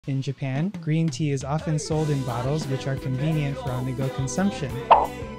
In Japan, green tea is often sold in bottles which are convenient for on-the-go consumption.